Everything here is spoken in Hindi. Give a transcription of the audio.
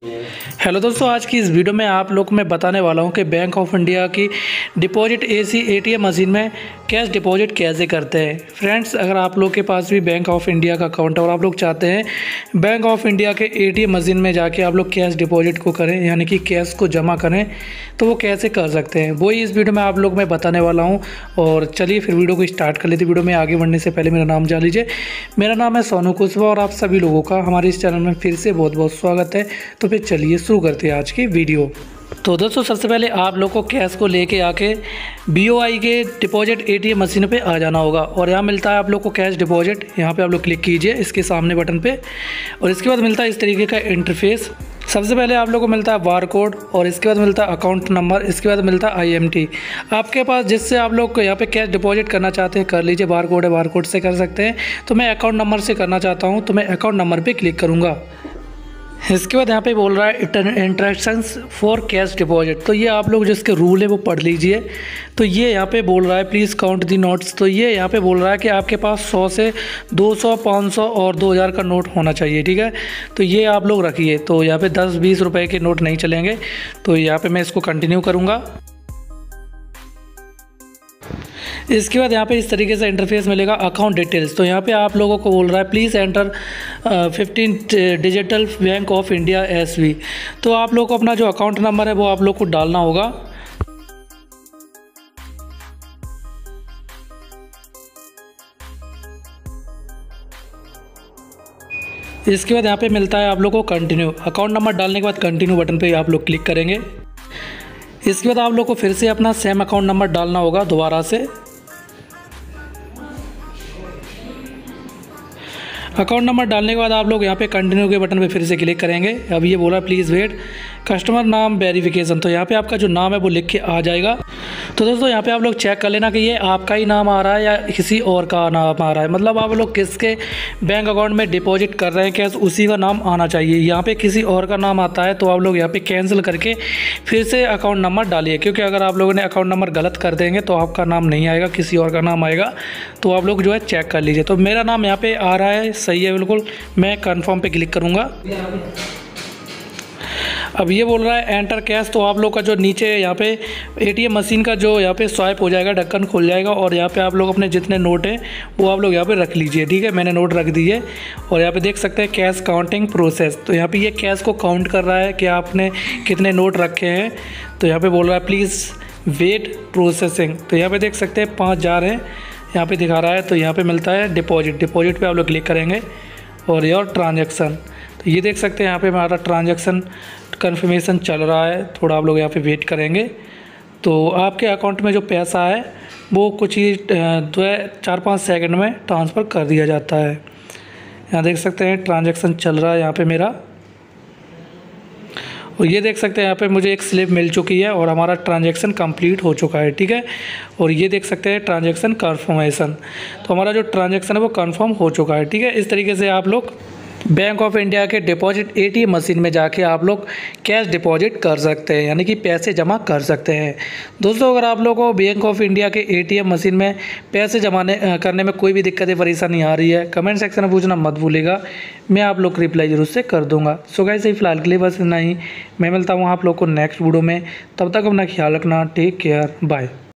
हेलो दोस्तों, आज की इस वीडियो में आप लोग को मैं बताने वाला हूं कि बैंक ऑफ इंडिया की डिपॉजिट एसी एटीएम मशीन में कैश डिपॉजिट कैसे करते हैं। फ्रेंड्स, अगर आप लोग के पास भी बैंक ऑफ इंडिया का अकाउंट है और आप लोग चाहते हैं बैंक ऑफ इंडिया के एटीएम मशीन में जाके आप लोग कैश डिपॉजिट को करें, यानी कि कैश को जमा करें, तो वो कैसे कर सकते हैं वही इस वीडियो में आप लोग मैं बताने वाला हूँ। और चलिए फिर वीडियो को स्टार्ट कर लेते। वीडियो में आगे बढ़ने से पहले मेरा नाम जान लीजिए। मेरा नाम है सोनू कुशवाहा और आप सभी लोगों का हमारे इस चैनल में फिर से बहुत बहुत स्वागत है। तो फिर चलिए शुरू करते हैं आज की वीडियो। तो दोस्तों, सबसे पहले आप लोग को कैश को लेके आके BOI के डिपॉजिट एटीएम मशीन पे आ जाना होगा और यहाँ मिलता है आप लोग को कैश डिपॉजिट। यहाँ पे आप लोग क्लिक कीजिए इसके सामने बटन पे और इसके बाद मिलता है इस तरीके का इंटरफेस। सबसे पहले आप लोग को मिलता है बार कोड और इसके बाद मिलता है अकाउंट नंबर, इसके बाद मिलता है IMT। आपके पास जिससे आप लोग को यहाँ पे कैश डिपॉजिट करना चाहते हैं कर लीजिए। बार कोड है, बार कोड से कर सकते हैं। तो मैं अकाउंट नंबर से करना चाहता हूँ तो मैं अकाउंट नंबर पर क्लिक करूँगा। इसके बाद यहाँ पे बोल रहा है इंस्ट्रक्शंस फॉर कैश डिपॉजिट। तो ये आप लोग जिसके रूल है वो पढ़ लीजिए। तो ये यहाँ पे बोल रहा है प्लीज़ काउंट दी नोट्स। तो ये यहाँ पे बोल रहा है कि आपके पास 100 से 200, 500 और 2000 का नोट होना चाहिए, ठीक है। तो ये आप लोग रखिए। तो यहाँ पे 10-20 रुपए के नोट नहीं चलेंगे। तो यहाँ पे मैं इसको कंटिन्यू करूँगा। इसके बाद यहाँ पे इस तरीके से इंटरफेस मिलेगा अकाउंट डिटेल्स। तो यहाँ पे आप लोगों को बोल रहा है please enter 15 digital Bank of India SV। तो आप लोग को अपना जो अकाउंट नंबर है वो आप लोग को डालना होगा। इसके बाद यहाँ पे मिलता है आप लोग को कंटिन्यू। अकाउंट नंबर डालने के बाद कंटिन्यू बटन पे आप लोग क्लिक करेंगे। इसके बाद आप लोग को फिर से अपना सेम अकाउंट नंबर डालना होगा दोबारा से। अकाउंट नंबर डालने के बाद आप लोग यहाँ पे कंटिन्यू के बटन पे फिर से क्लिक करेंगे। अब ये बोला प्लीज़ वेट कस्टमर नाम वेरिफिकेशन। तो यहाँ पे आपका जो नाम है वो लिख के आ जाएगा। तो दोस्तों, यहाँ पे आप लोग चेक कर लेना कि ये आपका ही नाम आ रहा है या किसी और का नाम आ रहा है। मतलब आप लोग किसके बैंक अकाउंट में डिपॉजिट कर रहे हैं कैश, उसी का नाम आना चाहिए। यहाँ पे किसी और का नाम आता है तो आप लोग यहाँ पे कैंसिल करके फिर से अकाउंट नंबर डालिए, क्योंकि अगर आप लोगों ने अकाउंट नंबर गलत कर देंगे तो आपका नाम नहीं आएगा, किसी और का नाम आएगा। तो आप लोग जो है चेक कर लीजिए। तो मेरा नाम यहाँ पे आ रहा है, सही है बिल्कुल। मैं कन्फर्म पे क्लिक करूँगा। अब ये बोल रहा है एंटर कैश। तो आप लोग का जो नीचे यहाँ पे एटीएम मशीन का जो यहाँ पे स्वाइप हो जाएगा, ढक्कन खुल जाएगा और यहाँ पे आप लोग अपने जितने नोट हैं वो आप लोग यहाँ पे रख लीजिए, ठीक है। मैंने नोट रख दिए और यहाँ पे देख सकते हैं कैश काउंटिंग प्रोसेस। तो यहाँ पे ये कैश को काउंट कर रहा है कि आपने कितने नोट रखे हैं। तो यहाँ पे बोल रहा है प्लीज़ वेट प्रोसेसिंग। तो यहाँ पे देख सकते हैं 5000 है यहाँ पे दिखा रहा है। तो यहाँ पे मिलता है डिपॉजिट। डिपॉजिट पे आप लोग क्लिक करेंगे और योर ट्रांजैक्शन। तो ये देख सकते हैं यहाँ पे हमारा ट्रांजैक्शन कन्फर्मेशन चल रहा है। थोड़ा आप लोग यहाँ पे वेट करेंगे तो आपके अकाउंट में जो पैसा है वो कुछ ही 4-5 सेकंड में ट्रांसफ़र कर दिया जाता है। यहाँ देख सकते हैं ट्रांजैक्शन चल रहा है यहाँ पे मेरा। और ये देख सकते हैं यहाँ पे मुझे एक स्लिप मिल चुकी है और हमारा ट्रांजैक्शन कंप्लीट हो चुका है, ठीक है। और ये देख सकते हैं ट्रांजैक्शन कन्फर्मेशन। तो हमारा जो ट्रांजैक्शन है वो कंफर्म हो चुका है, ठीक है। इस तरीके से आप लोग बैंक ऑफ इंडिया के डिपॉजिट एटीएम मशीन में जाके आप लोग कैश डिपॉजिट कर सकते हैं, यानी कि पैसे जमा कर सकते हैं। दोस्तों, अगर आप लोगों को बैंक ऑफ इंडिया के एटीएम मशीन में पैसे जमा करने में कोई भी दिक्कत परेशानी आ रही है, कमेंट सेक्शन में पूछना मत भूलिएगा। मैं आप लोग को रिप्लाई जरूर से कर दूंगा। सो गाइस, फिलहाल के लिए बस इतना ही। मैं मिलता हूँ आप लोग को नेक्स्ट वीडियो में। तब तक अपना ख्याल रखना। Take care, bye.